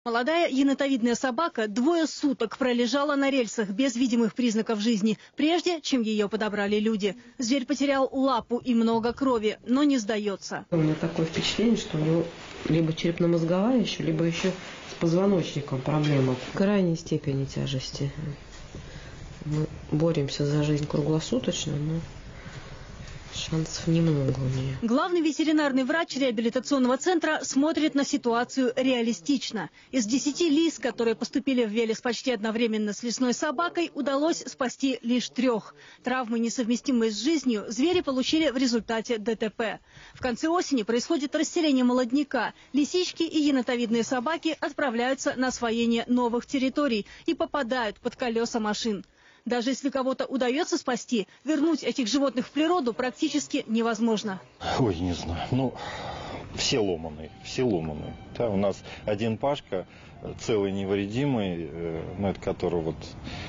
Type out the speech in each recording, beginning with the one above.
Молодая енотовидная собака 2 суток пролежала на рельсах без видимых признаков жизни, прежде чем ее подобрали люди. Зверь потерял лапу и много крови, но не сдается. У меня такое впечатление, что у него либо черепно-мозговая еще, либо еще с позвоночником проблема. В крайней степени тяжести. Мы боремся за жизнь круглосуточно, но шансов немного у нее. Главный ветеринарный врач реабилитационного центра смотрит на ситуацию реалистично. Из 10 лис, которые поступили в Велес почти одновременно с лесной собакой, удалось спасти лишь 3. Травмы, несовместимые с жизнью, звери получили в результате ДТП. В конце осени происходит расселение молодняка. Лисички и енотовидные собаки отправляются на освоение новых территорий и попадают под колеса машин. Даже если кого-то удается спасти, вернуть этих животных в природу практически невозможно. Ой, не знаю. Ну, все ломаные, все ломаные. Да, у нас один Пашка, целый невредимый, ну, от которого вот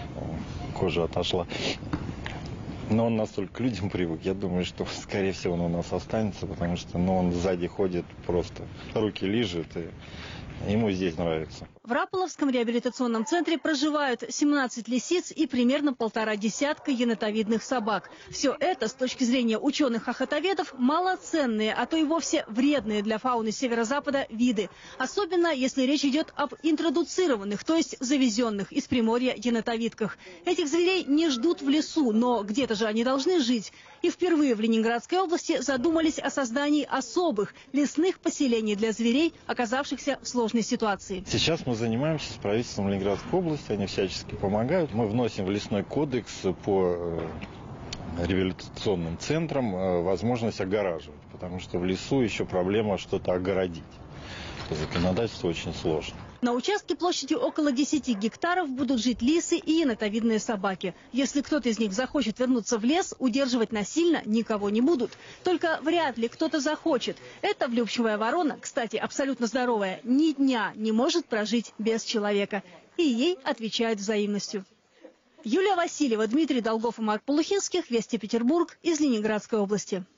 кожа отошла. Но он настолько к людям привык, я думаю, что, скорее всего, он у нас останется, потому что он сзади ходит, просто руки лижет, и ему здесь нравится. В Раполовском реабилитационном центре проживают 17 лисиц и примерно 1,5 десятка енотовидных собак. Все это, с точки зрения ученых-охотоведов, малоценные, а то и вовсе вредные для фауны северо-запада виды. Особенно, если речь идет об интродуцированных, то есть завезенных из Приморья енотовидках. Этих зверей не ждут в лесу, но где-то же они должны жить. И впервые в Ленинградской области задумались о создании особых лесных поселений для зверей, оказавшихся в сложной ситуации. Сейчас мы занимаемся с правительством Ленинградской области, они всячески помогают. Мы вносим в лесной кодекс по реабилитационным центрам возможность огораживать, потому что в лесу еще проблема что-то огородить. Законодательство очень сложно. На участке площадью около 10 гектаров будут жить лисы и енотовидные собаки. Если кто-то из них захочет вернуться в лес, удерживать насильно никого не будут. Только вряд ли кто-то захочет. Эта влюбчивая ворона, кстати, абсолютно здоровая, ни дня не может прожить без человека. И ей отвечает взаимностью. Юлия Васильева, Дмитрий Долгов и Марк Полухинских. Вести Петербург из Ленинградской области.